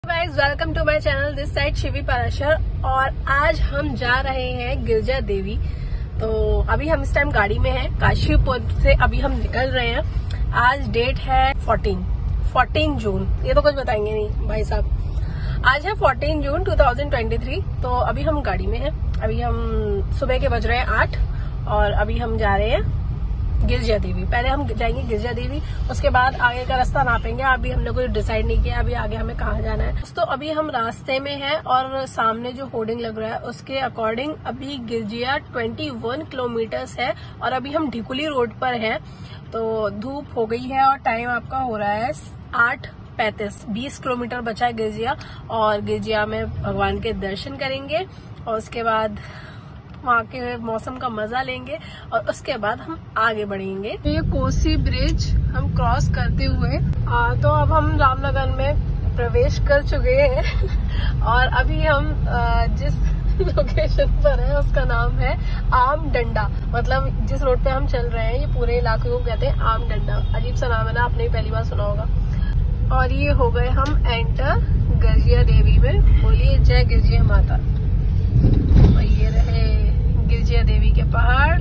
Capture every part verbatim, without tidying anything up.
Guys welcome to my channel, this side Shivi Parashar. और आज हम जा रहे हैं गिरजा देवी। तो अभी हम इस टाइम गाड़ी में हैं, काशीपुर से अभी हम निकल रहे हैं। आज डेट है चौदह जून। ये तो कुछ बताएंगे नहीं भाई साहब। आज है चौदह जून दो हज़ार तेईस। तो अभी हम गाड़ी में हैं। अभी हम सुबह के बज रहे हैं आठ और अभी हम जा रहे हैं गिरजा देवी। पहले हम जाएंगे गिरजा देवी, उसके बाद आगे का रास्ता नापेंगे। अभी हमने कुछ डिसाइड नहीं किया अभी आगे हमें कहाँ जाना है। तो अभी हम रास्ते में हैं और सामने जो होर्डिंग लग रहा है उसके अकॉर्डिंग अभी गिरजिया इक्कीस किलोमीटर्स है और अभी हम ढिकुली रोड पर हैं। तो धूप हो गई है और टाइम आपका हो रहा है आठ पैंतीस। बीस किलोमीटर बचा है गिरजिया और गिरजिया में भगवान के दर्शन करेंगे और उसके बाद वहाँ के मौसम का मजा लेंगे और उसके बाद हम आगे बढ़ेंगे। ये कोसी ब्रिज हम क्रॉस करते हुए आ, तो अब हम रामनगर में प्रवेश कर चुके हैं और अभी हम आ, जिस लोकेशन पर है उसका नाम है आम डंडा। मतलब जिस रोड पे हम चल रहे हैं ये पूरे इलाके को कहते हैं आम डंडा। अजीब सा नाम है ना, आपने पहली बार सुना होगा। और ये हो गए हम एंटर गिरजिया देवी में। बोलिए जय गिरजिया माता। और ये रहे गिरजिया देवी के पहाड़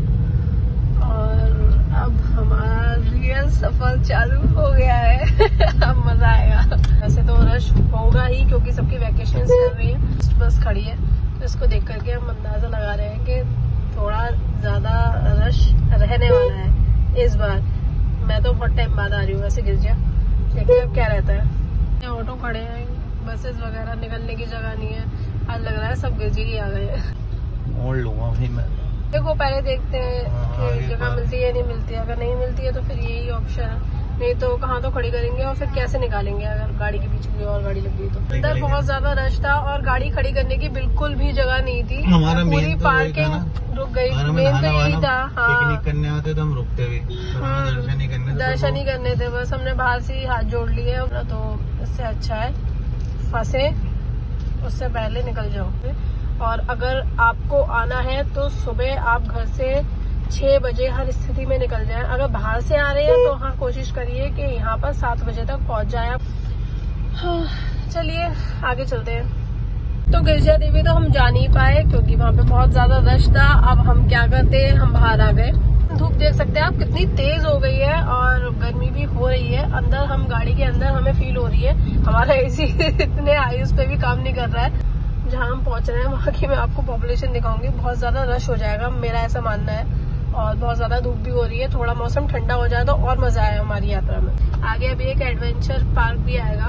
और अब हमारा रियल सफर चालू हो गया है। अब मजा आएगा। वैसे तो रश होगा ही क्योंकि सबकी वैकेशन चल रही है। बस खड़ी है तो इसको देख करके हम अंदाजा लगा रहे हैं कि थोड़ा ज्यादा रश रहने वाला है इस बार। मैं तो बहुत टाइम बाद आ रही हूँ वैसे गिरजिया, देखते अब क्या रहता है। ऑटो खड़े हैं, बसेस वगैरह निकलने की जगह नहीं है। आज लग रहा है सब गिरजी ही आ गए हैं। और लूंगा भाई मैं। देखो पहले देखते हैं कि जगह मिलती है नहीं मिलती है। अगर नहीं मिलती है तो फिर यही ऑप्शन है, नहीं तो कहाँ तो खड़ी करेंगे और फिर कैसे निकालेंगे अगर गाड़ी के पीछे कोई और गाड़ी लग गई तो। अंदर बहुत ज्यादा रश था और गाड़ी खड़ी करने की बिल्कुल भी जगह नहीं थी। हमारा पूरी पार्किंग रुक गई। मेन तो यही था। हाँ, पिकनिक करने आते तो हम रुकते भी, दर्शन ही करने दर्शन ही करने थे। बस हमने बाहर से ही हाथ जोड़ लिए। तो इससे अच्छा है फंसे उससे पहले निकल जाओ। और अगर आपको आना है तो सुबह आप घर से छह बजे हर स्थिति में निकल जाएं। अगर बाहर से आ रहे हैं तो हाँ कोशिश करिए कि यहाँ पर सात बजे तक पहुँच जाएं। हाँ, चलिए आगे चलते हैं। तो गिरजा देवी तो हम जा नहीं पाए क्योंकि वहाँ पे बहुत ज्यादा रश था। अब हम क्या करते हैं, हम बाहर आ गए। धूप देख सकते हैं आप कितनी तेज हो गई है और गर्मी भी हो रही है। अंदर हम गाड़ी के अंदर हमें फील हो रही है हमारा एसी इतने हाई उस पर भी काम नहीं कर रहा है। जहाँ हम पहुंच रहे हैं वहाँ की मैं आपको पॉपुलेशन दिखाऊंगी। बहुत ज्यादा रश हो जाएगा मेरा ऐसा मानना है और बहुत ज्यादा धूप भी हो रही है। थोड़ा मौसम ठंडा हो जाए तो और मजा आए हमारी यात्रा में। आगे अभी एक एडवेंचर पार्क भी आएगा।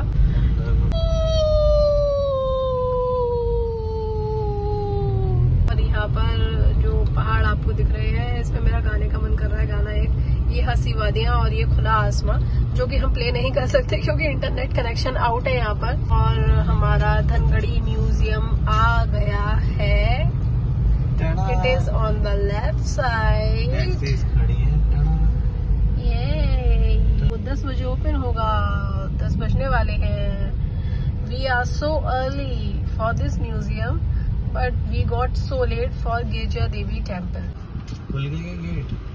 और यहाँ पर जो पहाड़ आपको दिख रहे हैं इसमें मेरा गाने का मन कर रहा है गाना एक। ये हंसी वादियाँ और ये खुला आसमां जो कि हम प्ले नहीं कर सकते क्योंकि इंटरनेट कनेक्शन आउट है यहाँ पर। और हमारा धनगढ़ी म्यूजियम आ गया है। It is on the left side. ये वो दस बजे ओपन होगा। दस बजने वाले हैं। We are so early for this museum but we got so late for Girija Devi temple. खुल गया गेट।